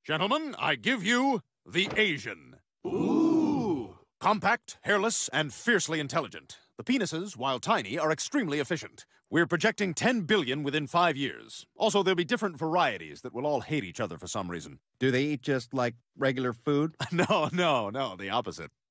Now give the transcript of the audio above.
Gentlemen, I give you the Asian. Ooh! Compact, hairless, and fiercely intelligent. The penises, while tiny, are extremely efficient. We're projecting 10 billion within 5 years. Also, there'll be different varieties that will all hate each other for some reason. Do they eat just like regular food? No, the opposite.